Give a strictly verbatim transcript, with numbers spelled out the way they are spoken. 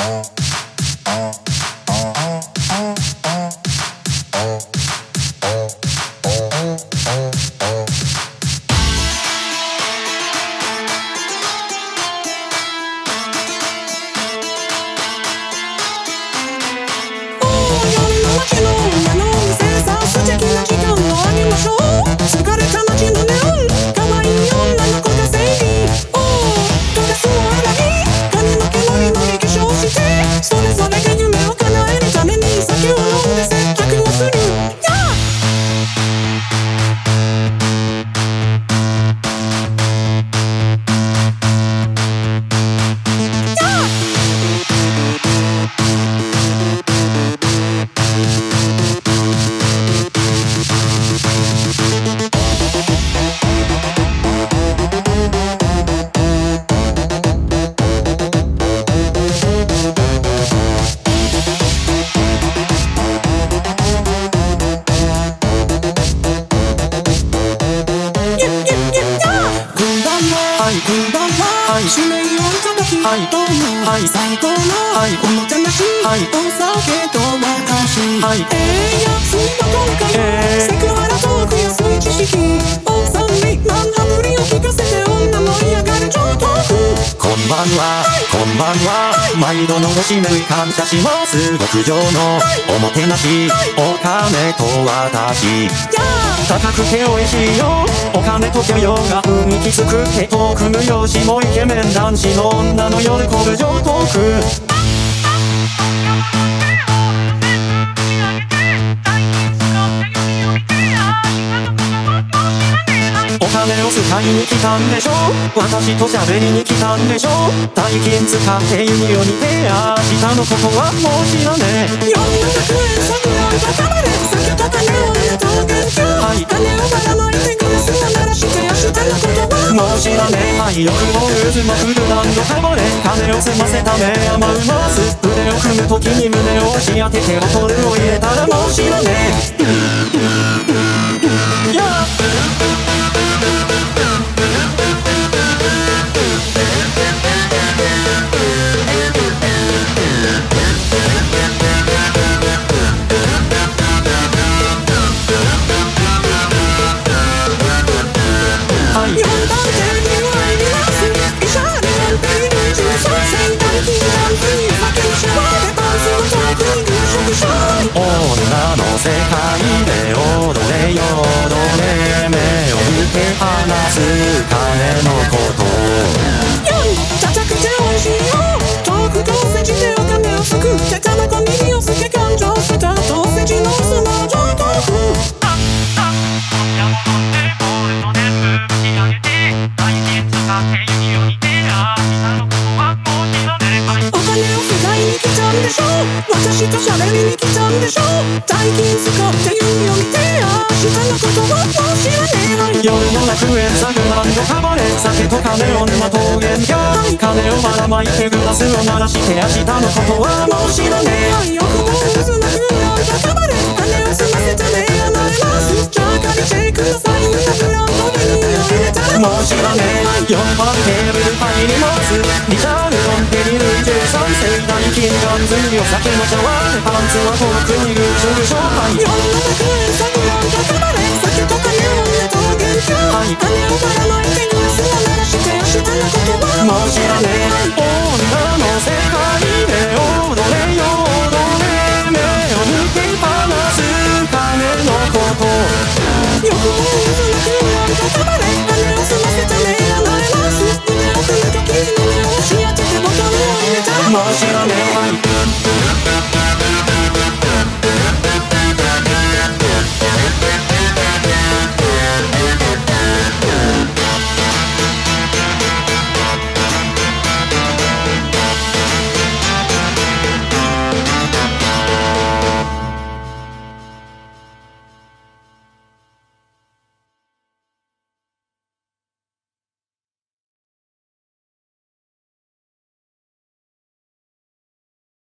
締めようただきはいどうもはい最高のはいおもちゃなしはいお酒と私はいええやつの今回セクハラトークやそういう知識おさんにマンハブリを聞かせて女も嫌がる超トークこんばんは、こんばんは毎度のご指名感謝します極上のおもてなしお金と私高くて美味しいよお金と許容が雰囲気作ってトーク無用しもイケメン男子の女の夜工場トークお金を使いに来たんでしょ私と喋りに来たんでしょ大金使ってユニオに手や下のことはもう知らねえよんひゃくえん削量高まれ酒と金を入れと元気はい金をばらまいてグラスを鳴らして明日のことはもう知らねえはい欲望渦まくる男女かぼれ金を済ませた目山うます腕を組む時に胸を押し当ててボトルを入れたらもう知らねえや女の世界で踊れよ踊れ目を見て話す金のことよい高くて美味しいよ遠くとせじでお金をすくってたばこ耳をすけ感情せたとせじのその上等風でしょ私と喋りに来たんでしょ大金使って夢を見て明日のことはもう知らねえ夜の楽園サグランドカバレ酒と金を沼桃源が金をばらまいてグラスを鳴らして明日のことはもう知らねえ欲望渦巻くようなカバレ金を済ませた目甘えますじゃあ借りてくださいブランドメニューを入れたらもう知らねえよんばんテーブル入りますリチャールドンペリルじゅうさん世大金ガンズにお酒の茶碗でパンツは遠くに優勝勝敗世の中へサグランドカバレ酒と金を入れと元気金をばらまいてグラスを鳴らして明日のことはもう知らねえ女の世界で